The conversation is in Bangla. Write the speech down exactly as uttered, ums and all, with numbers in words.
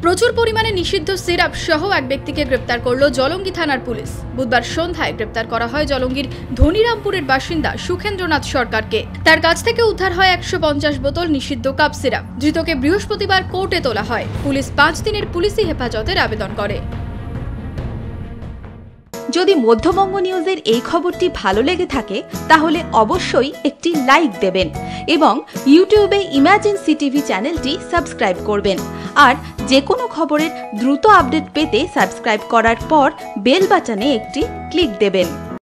প্রচুর পরিমাণে নিষিদ্ধ সিরাপ সহ এক ব্যক্তিকে গ্রেপ্তার করল জলঙ্গি থানার পুলিশ। বুধবার সন্ধ্যায় গ্রেপ্তার করা হয় জলঙ্গির ধনিরামপুরের বাসিন্দা সুখেন্দ্রনাথ সরকারকে। তার কাছ থেকে উদ্ধার হয় একশো পঞ্চাশ বোতল নিষিদ্ধ কাপ সিরাপ। ধৃতকে বৃহস্পতিবার কোর্টে তোলা হয়। পুলিশ পাঁচ দিনের পুলিশি হেফাজতের আবেদন করে। যদি মধ্যবঙ্গ নিউজের এই খবরটি ভালো লেগে থাকে তাহলে অবশ্যই একটি লাইক দেবেন এবং ইউটিউবে ইমার্জেন্সি টিভি চ্যানেলটি সাবস্ক্রাইব করবেন। আর যে কোনো খবরের দ্রুত আপডেট পেতে সাবস্ক্রাইব করার পর বেল বাটনে একটি ক্লিক দেবেন।